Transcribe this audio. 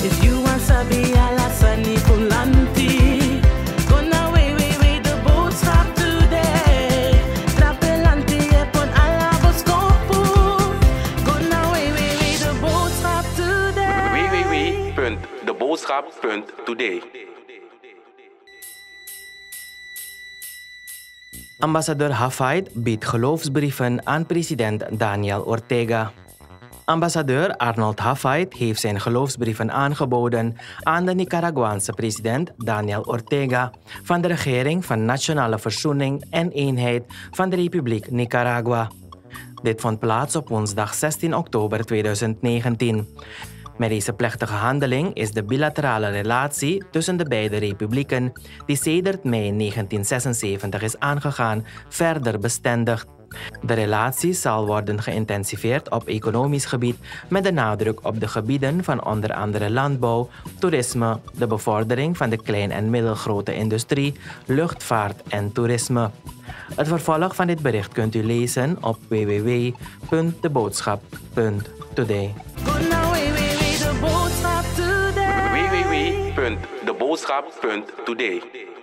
If you want sabi alasani pulanti, gonna way the boodschap today. Trapelanti epon alaboskopu, gonna way the boodschap today. www.deboodschap.today. Ambassadeur Hafid biedt geloofsbrieven aan president Daniel Ortega. Ambassadeur Arnold Hafid heeft zijn geloofsbrieven aangeboden aan de Nicaraguaanse president Daniel Ortega van de regering van Nationale Verzoening en Eenheid van de Republiek Nicaragua. Dit vond plaats op woensdag 16 oktober 2019. Met deze plechtige handeling is de bilaterale relatie tussen de beide republieken, die sedert mei 1976 is aangegaan, verder bestendigd. De relatie zal worden geïntensiveerd op economisch gebied met de nadruk op de gebieden van onder andere landbouw, toerisme, de bevordering van de klein- en middelgrote industrie, luchtvaart en toerisme. Het vervolg van dit bericht kunt u lezen op www.deboodschap.today. www.deboodschap.today.